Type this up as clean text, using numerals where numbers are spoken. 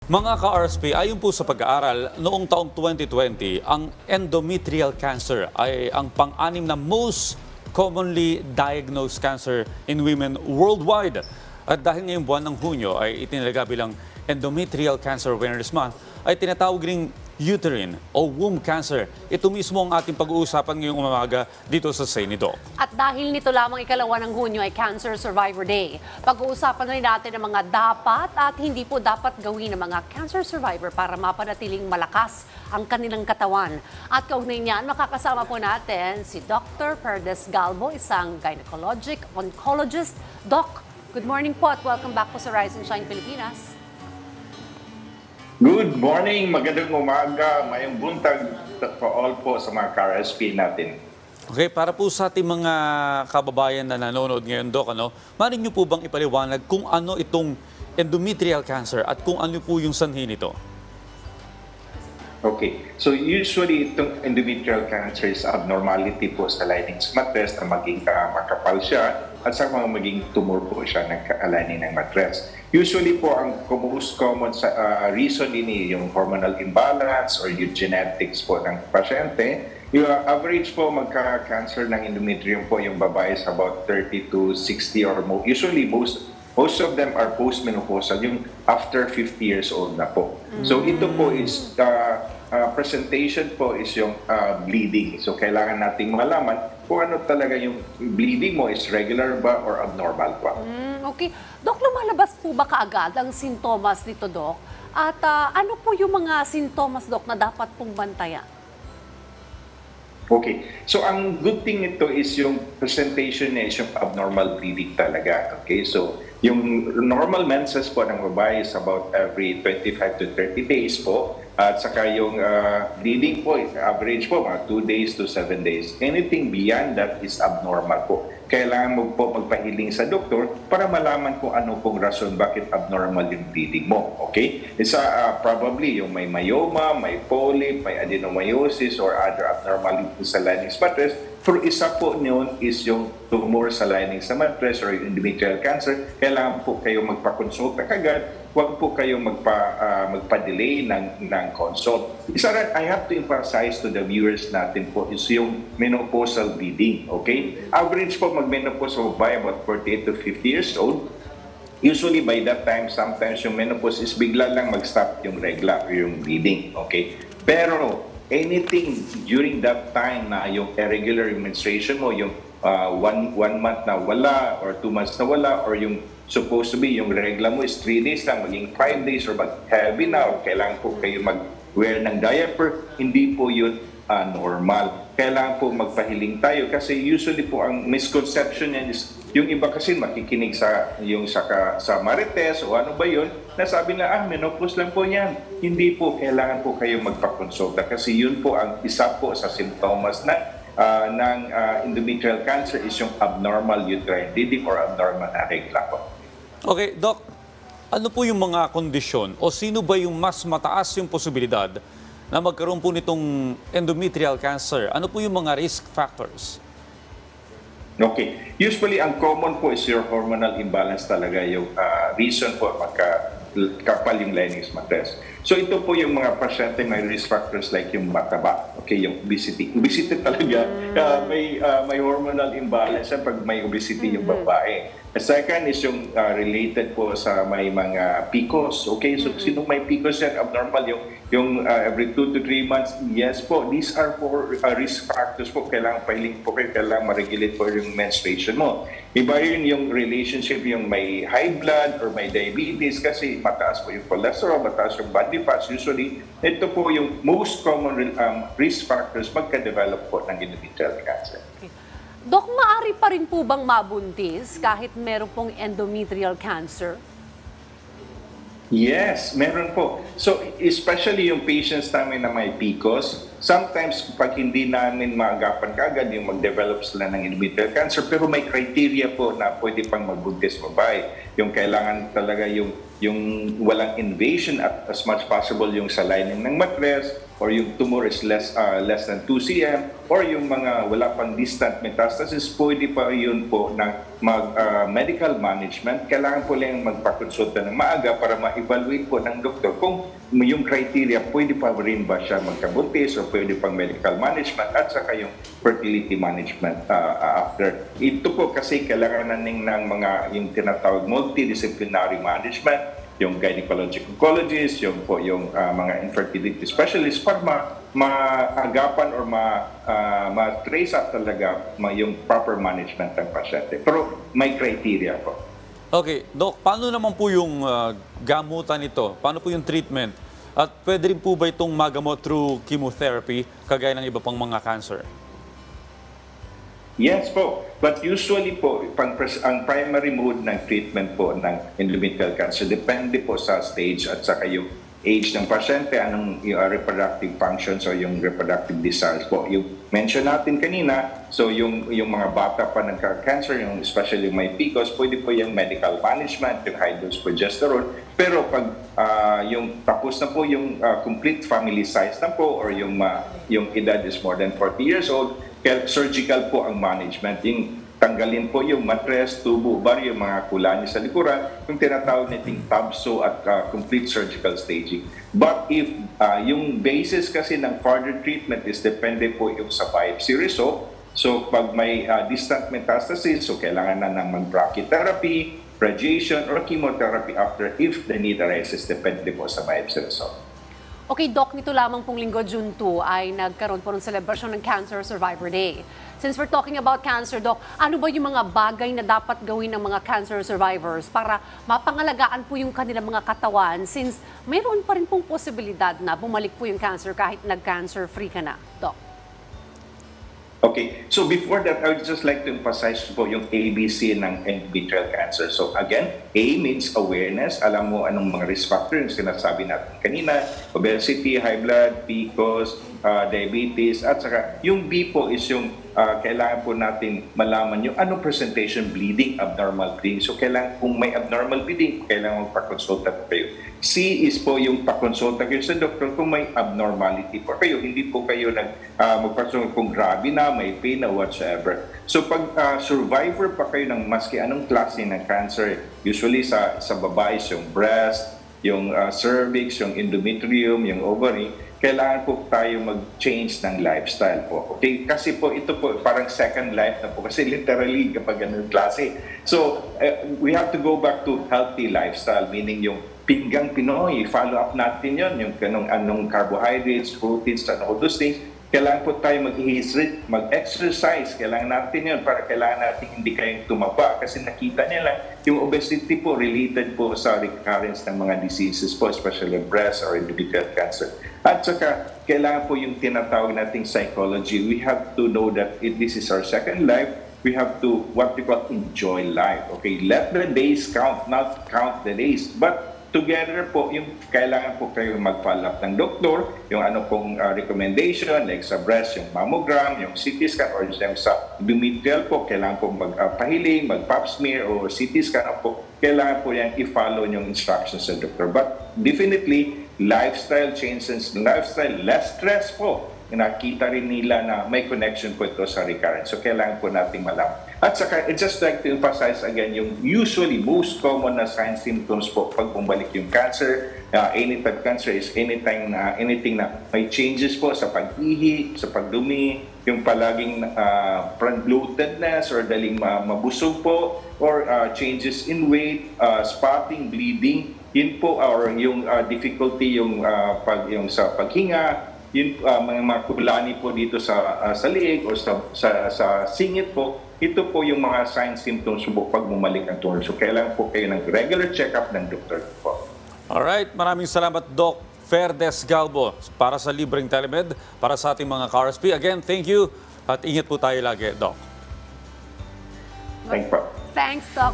Mga ka-RSP, ayon po sa pag-aaral, noong taong 2020, ang endometrial cancer ay ang pang-anim na most commonly diagnosed cancer in women worldwide. At dahil ngayong buwan ng Hunyo ay itinalaga bilang Endometrial Cancer Awareness Month, ay tinatawag ring uterine o womb cancer. Ito mismo ang ating pag-uusapan ngayong umaga dito sa Senido. At dahil nito lamang ikalawa ng Hunyo ay Cancer Survivor Day, pag-uusapan rin natin ang mga dapat at hindi po dapat gawin ng mga cancer survivor para mapanatiling malakas ang kanilang katawan. At kaugnay niyan, makakasama po natin si Dr. Perdes Galvo, isang gynecologic oncologist. Doc, good morning po at welcome back po sa Rise and Shine Pilipinas. Good morning, magandang umaga, mayong buntag for all po sa mga ka-RSP natin. Okay, para po sa ating mga kababayan na nanonood ngayon, Doc, maaari niyo po bang ipaliwanag kung ano itong endometrial cancer at kung ano po yung sanhi nito? Okay, so usually itong endometrial cancer is abnormality po sa lining sa mattress na maging makapal siya at sa mga maging tumor po siya ng lining ng mattress. Usually po ang most common reason ini yung hormonal imbalance or yung genetics po ng pasyente. Yung average po magka-cancer ng endometrium po yung babae is about 30 to 60 or more. Usually most of them are postmenopausal, yung after 50 years old na po. So ito po is presentation po is yung bleeding. So kailangan nating malaman kung ano talaga yung bleeding mo is regular ba or abnormal pa. Okay. Doc, lumalabas po ba kaagad ang sintomas nito, Doc? At ano po yung mga sintomas, Doc, na dapat pong bantayan? Okay. So ang good thing nito is yung presentation niya is yung abnormal bleeding talaga. Okay. So yung normal menses po ng babae is about every 25 to 30 days po. At saka yung bleeding po, average po, mga 2 days to 7 days. Anything beyond that is abnormal po. Kailangan mo po magpahiling sa doktor para malaman kung ano pong rason bakit abnormal yung bleeding mo. Okay? Isa probably yung may myoma, may polyp, may adenomyosis or other abnormalities sa lining sa mattress. Pero isa po niyon is yung tumor sa lining sa mattress or yung endometrial cancer. Kailangan po kayo magpakonsulta kagad. Huwag po kayong magpa-delay ng consult. Isa rin, I have to emphasize to the viewers natin po is yung menopausal bleeding. Okay? Average po mag-menopause by about 48 to 50 years old. Usually by that time, sometimes yung menopause is bigla lang mag-stop yung regla or yung bleeding. Okay? Pero anything during that time na yung irregular menstruation mo, yung one month na wala or 2 months na wala or yung supposed to be yung regla mo is 3 days lang, maging 5 days or mag-heavy na or kailangan po kayo mag-wear ng diaper, hindi po yun normal. Kailangan po magpahiling tayo kasi usually po ang misconception yan is yung iba kasi makikinig sa Marites o ano ba yun, nasabi na menopause lang po yan. Hindi po, kailangan po kayo magpakonsulta kasi yun po ang isa po sa sintomas ng endometrial cancer is yung abnormal uterine bleeding or abnormal na regla po. Okay, Doc, ano po yung mga kondisyon o sino ba yung mas mataas yung posibilidad na magkaroon po nitong endometrial cancer? Ano po yung mga risk factors? Okay. Usually, ang common po is your hormonal imbalance talaga yung reason po magkakapal yung lining sa mattress. So ito po yung mga pasyente may risk factors like yung mataba, okay, yung obesity. Obesity talaga, may hormonal imbalance pag may obesity yung babae. The second is yung related po sa may mga PCOS. Okay, so sinong may PCOS yan, abnormal yung every 2 to 3 months, yes po, these are for risk factors po. Kailangan pahiling po kayo, kailangan ma-regulate po yung menstruation mo. Iba yun yung relationship yung may high blood or may diabetes kasi mataas po yung cholesterol, mataas yung body fats. Usually, ito po yung most common risk factors magka-develop po ng endometrial cancer. Okay. Dok, maaari pa rin po bang mabuntis kahit meron pong endometrial cancer? Yes, meron po. So, especially yung patients namin na may PCOS, sometimes pag hindi namin maagapan kaagad yung mag-develop sila ng endometrial cancer, pero may criteria po na pwede pang magbuntis babae. Yung kailangan talaga yung walang invasion at as much possible yung sa lining ng mattress, or yung tumor is less than 2 cm, or yung mga wala pang distant metastasis, pwede pa yun po ng medical management. Kailangan po lang magpakonsulta ng maaga para ma-evaluate po ng doktor kung yung criteria, pwede pa rin ba siya magkabuntis o pwede pang medical management at saka yung fertility management after. Ito po kasi kailangan ng mga yung tinatawag multidisciplinary management, yung gynecologic oncologist, yung mga infertility specialist para maagapan or ma-trace up talaga yung proper management ng pasyente. Pero may criteria po. Okay, Doc, paano naman po yung gamutan nito? Paano po yung treatment? At pwede rin po ba itong magamot through chemotherapy kagaya ng iba pang mga cancer? Yes po. But usually po, ang primary mode ng treatment po ng endometrial cancer depende po sa stage at saka yung age ng pasyente, anong yung reproductive functions o yung reproductive desires po. Yung mention natin kanina, so yung mga bata pa nagka-cancer, yung especially yung may PCOS, pwede po yung medical management, yung high-dose progesterone. Pero pag yung tapos na po yung complete family size na po or yung edad is more than 40 years old, surgical po ang management. Yung tanggalin po yung mattress, tubo, bar, yung mga kulani sa likuran, yung tinatawag nating TABSO at complete surgical staging. But if yung basis kasi ng further treatment is depende po yung sa biopsy result. So pag may distant metastasis, so kailangan na ng brachytherapy, radiation, or chemotherapy after if the need arises, depende po sa biopsy result. Okay, Doc, nito lamang pong linggo, June 2, ay nagkaroon po ng celebration ng Cancer Survivor Day. Since we're talking about cancer, Doc, ano ba yung mga bagay na dapat gawin ng mga cancer survivors para mapangalagaan po yung kanilang mga katawan since mayroon pa rin pong posibilidad na bumalik po yung cancer kahit nag-cancer-free ka na, Doc? Okay, so before that, I would just like to emphasize po yung ABC ng endometrial cancer. So again, A means awareness. Alam mo anong mga risk factor yung sinasabi natin kanina, obesity, high blood, PCOS, diabetes, at saka yung B po is yung kailangan po natin malaman yung anong presentation, bleeding, abnormal bleeding. So kailangan kung may abnormal bleeding, kailangan magpakonsulta po kayo. C is po yung pakonsulta kayo sa doktor kung may abnormality po kayo. Hindi po kayo magpakonsulta kung grabe na, may pain na whatsoever. So pag survivor pa kayo ng maski anong klase ng cancer, usually sa babae yung breast, yung cervix, yung endometrium, yung ovary, kailangan po tayo mag-change ng lifestyle po. Okay? Kasi po ito po parang second life na po kasi literally kapag ganun klase. So we have to go back to healthy lifestyle, meaning yung pinggang Pinoy, follow up natin yon yung anong carbohydrates, proteins, and all those things. Kailangan po tayo mag-exercise. Kailangan natin yun para kailangan natin hindi kayong tumaba kasi nakita niya lang yung obesity po related po sa recurrence ng mga diseases po, especially breast or endometrial cancer. At saka, kailangan po yung tinatawag nating psychology. We have to know that this is our second life. We have to, what we call, enjoy life. Okay, let the days count, not count the days. But together po, yung kailangan po kayo mag-follow up ng doktor, yung ano pong recommendation, like sa breast, yung mammogram, yung CT scan, or sa endometrial po, kailangan po magpahiling, mag-pap smear, o CT scan po, kailangan po yan i-follow yung instructions sa doktor. But definitely, lifestyle changes, lifestyle, less stress po. Nakita rin nila na may connection po ito sa recurrence. So, kailangan po nating malaman. At saka, I'd just like to emphasize again yung usually most common na signs symptoms po pag bumalik yung cancer. Any type cancer is anything na may changes po sa pag-ihi, sa pagdumi, yung palaging bloatedness or daling mabusog po, or changes in weight, spotting, bleeding, yun po, or yung difficulty yung sa paghinga, yung mga kulani po dito sa liig o sa singit po, ito po yung mga signs, symptoms po pag bumalik ang tumor. So kailangan po kayo ng regular check-up ng doktor po. Alright, maraming salamat Doc Ferdes Galbo para sa libreng telemed, para sa ating mga ka-RSP. Again, thank you at ingat po tayo lagi, Doc. Thank you. Thanks, Doc.